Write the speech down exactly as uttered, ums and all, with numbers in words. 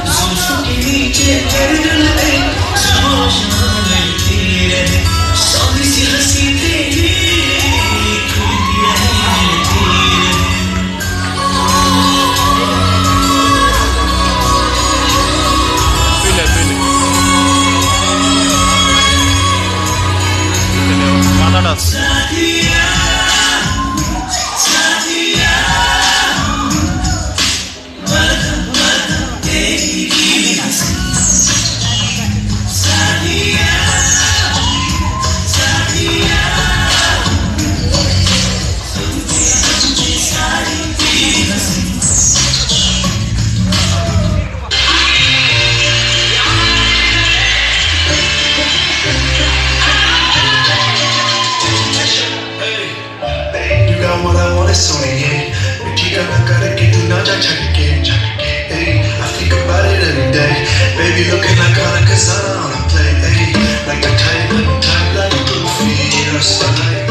जुल्फों के नीचे गर्दन पे खामोशां लड़ती रहे सौंधी सी हंसी तेरी खुलती रहे मिलती Söyle söyle. Söyle Kanada. साथिया साथिया मरहम मरहम तेरी गीली हंसी साथिया साथिया समझी समझी सारी तेरी हंसी You got what I want, it's on the end. Mickey got the gotta get the nudge, I check again, check again. Hey, I think about it every day. Baby looking like Kana Kazana on a play. Hey, like the type, like the type, like Goofy or something.